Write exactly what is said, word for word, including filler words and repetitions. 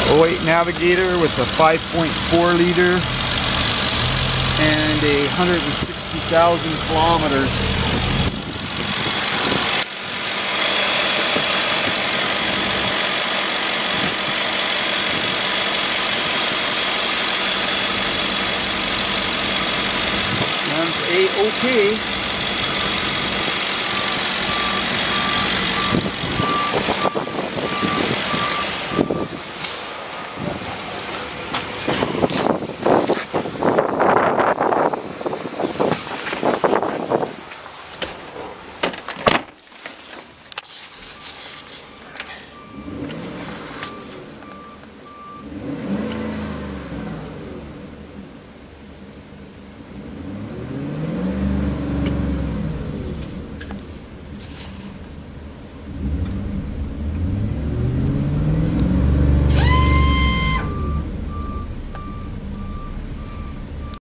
oh eight Navigator with a five point four liter and a one hundred sixty thousand kilometers. Runs A-okay.